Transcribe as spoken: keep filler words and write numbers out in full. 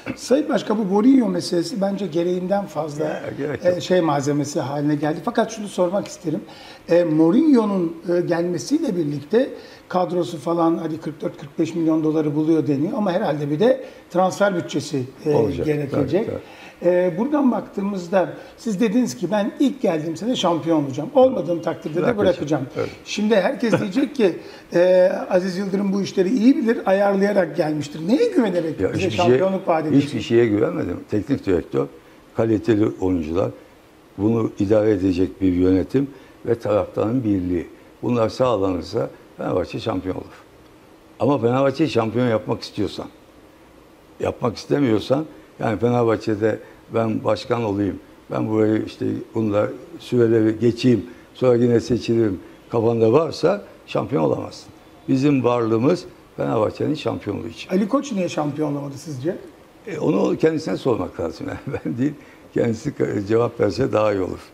Sayın Başkan, bu Mourinho meselesi bence gereğinden fazla Ya, gerek e, yok. şey malzemesi haline geldi. Fakat şunu sormak isterim. E, Mourinho'nun e, gelmesiyle birlikte kadrosu falan hadi kırk dört kırk beş milyon doları buluyor deniyor ama herhalde bir de transfer bütçesi e, Olacak, gerekecek. tabii, E, buradan baktığımızda siz dediniz ki ben ilk geldiğim sene şampiyon olacağım. Olmadığım takdirde de Bırakacağım. bırakacağım. Evet. Şimdi herkes diyecek ki e, Aziz Yıldırım bu işleri iyi bilir, ayarlayarak gelmiştir. Neye güvenerek Ya bize hiçbir, şey, şampiyonluk vaat ediyorsunuz? hiçbir şeye güvenmedim. Teknik direktör, kaliteli oyuncular, bunu idare edecek bir yönetim ve taraftarın birliği. Bunlar sağlanırsa Fenerbahçe şampiyon olur. Ama Fenerbahçe'yi şampiyon yapmak istiyorsan, yapmak istemiyorsan, yani Fenerbahçe'de ben başkan olayım, ben burayı işte bunlar süreleri geçeyim, sonra yine seçilirim kafanda varsa şampiyon olamazsın. Bizim varlığımız Fenerbahçe'nin şampiyonluğu için. Ali Koç niye şampiyon olamadı sizce? E, onu kendisine sormak lazım. Yani ben değil, kendisi cevap verse daha iyi olur.